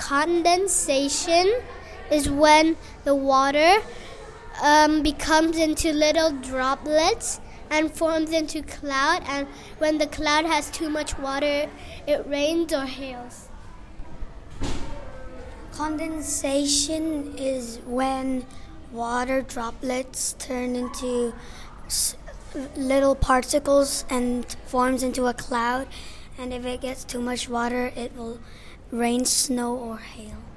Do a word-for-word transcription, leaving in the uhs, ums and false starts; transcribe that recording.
Condensation is when the water um, becomes into little droplets and forms into cloud, and when the cloud has too much water, it rains or hails. Condensation is when water droplets turn into little particles and forms into a cloud, and if it gets too much water, it will rain, snow, or hail.